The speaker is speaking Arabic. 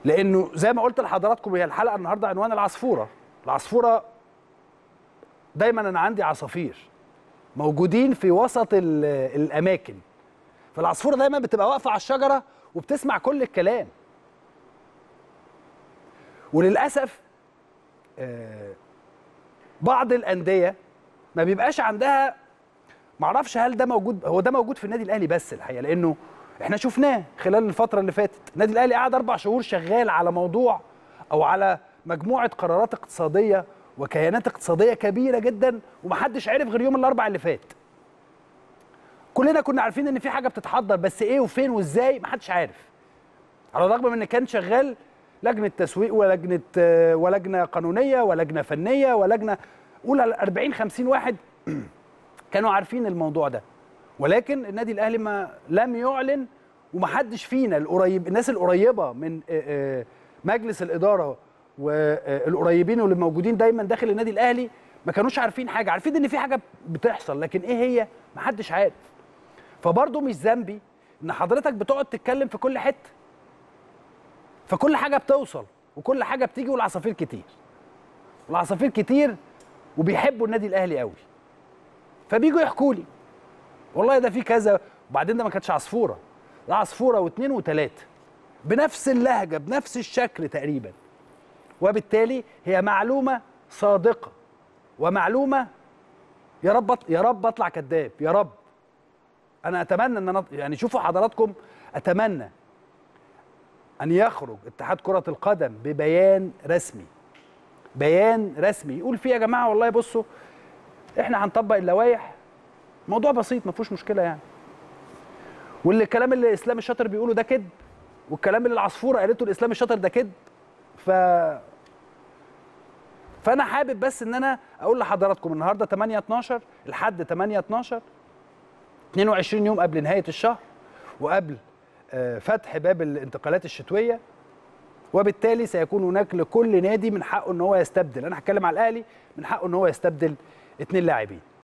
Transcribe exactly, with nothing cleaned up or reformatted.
لانه زي ما قلت لحضراتكم هي الحلقه النهارده عنوان العصفوره. العصفوره دايما انا عندي عصافير موجودين في وسط الاماكن، فالعصفوره دايما بتبقى واقفه على الشجره وبتسمع كل الكلام. وللاسف بعض الانديه ما بيبقاش عندها، معرفش هل ده موجود، هو ده موجود في النادي الاهلي بس الحقيقه، لانه احنا شفناه خلال الفتره اللي فاتت. النادي الاهلي قعد اربع شهور شغال على موضوع او على مجموعه قرارات اقتصاديه وكيانات اقتصاديه كبيره جدا، ومحدش عرف غير يوم الاربع اللي فات. كلنا كنا عارفين ان في حاجه بتتحضر، بس ايه وفين وازاي محدش عارف، على الرغم من ان كان شغال لجنه تسويق ولجنه ولجنه قانونيه ولجنه فنيه ولجنه اولى أربعين خمسين واحد كانوا عارفين الموضوع ده، ولكن النادي الاهلي ما لم يعلن، ومحدش فينا القريب الناس القريبه من مجلس الاداره والقريبين واللي موجودين دايما داخل النادي الاهلي ما كانوش عارفين حاجه، عارفين ان في حاجه بتحصل لكن ايه هي محدش عارف. فبرضه مش ذنبي ان حضرتك بتقعد تتكلم في كل حته، فكل حاجه بتوصل وكل حاجه بتيجي، والعصافير كتير والعصافير كتير وبيحبوا النادي الاهلي قوي، فبيجوا يحكوا لي والله ده في كذا، وبعدين ده ما كانتش عصفوره، ده عصفوره واثنين وثلاثه بنفس اللهجه بنفس الشكل تقريبا، وبالتالي هي معلومه صادقه ومعلومه يا رب يا رب اطلع كذاب، يا رب. انا اتمنى ان انا يعني شوفوا حضراتكم، اتمنى ان يخرج اتحاد كره القدم ببيان رسمي، بيان رسمي يقول فيه يا جماعه والله بصوا احنا هنطبق اللوائح، موضوع بسيط ما فيهوش مشكله يعني، واللي الكلام اللي اسلام الشاطر بيقوله ده كذب، والكلام اللي العصفوره قالته الاسلام الشاطر ده كذب. ف فانا حابب بس ان انا اقول لحضراتكم النهارده ثمانية اتناشر لحد ثمانية اتناشر اثنين وعشرين يوم قبل نهايه الشهر وقبل فتح باب الانتقالات الشتويه، وبالتالي سيكون هناك لكل نادي من حقه ان هو يستبدل، انا هتكلم على الاهلي، من حقه ان هو يستبدل اثنين لاعبين.